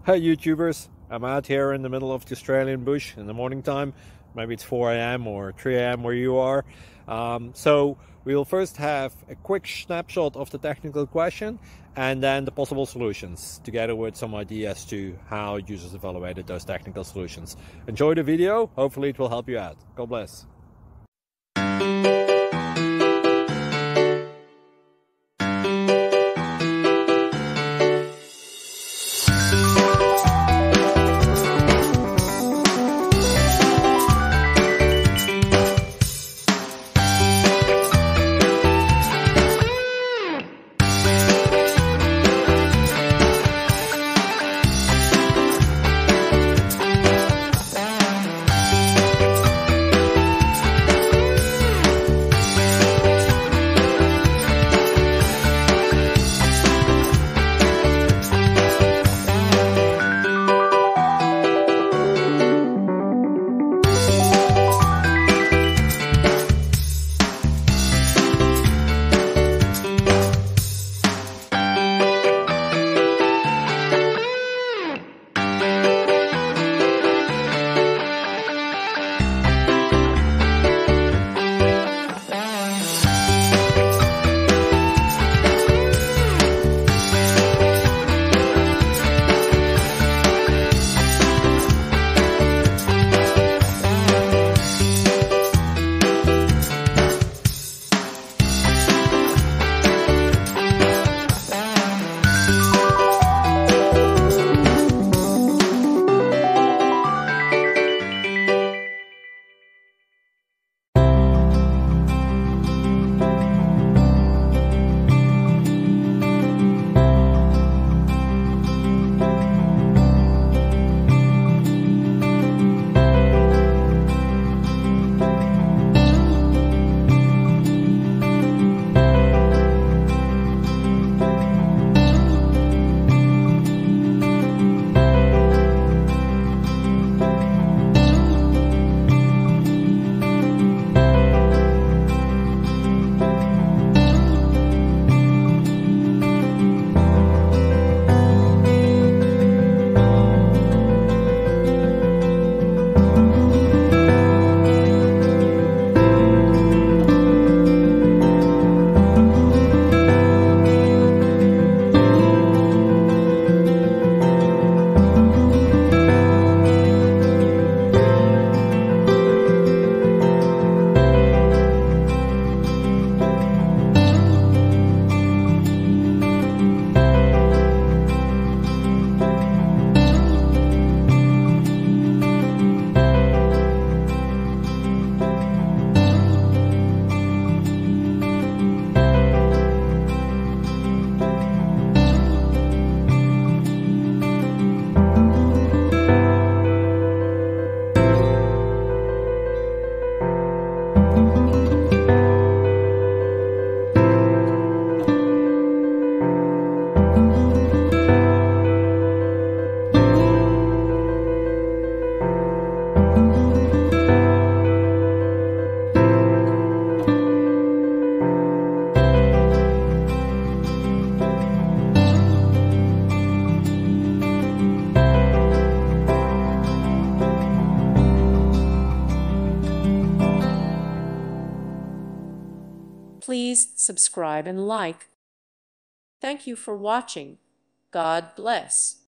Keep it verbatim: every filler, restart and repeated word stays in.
Hey YouTubers, I'm out here in the middle of the Australian bush in the morning time. Maybe it's four A M or three A M where you are. Um, so we'll first have a quick snapshot of the technical question and then the possible solutions, together with some ideas to how users evaluated those technical solutions. Enjoy the video, hopefully it will help you out. God bless. Please subscribe and like. Thank you for watching. God bless.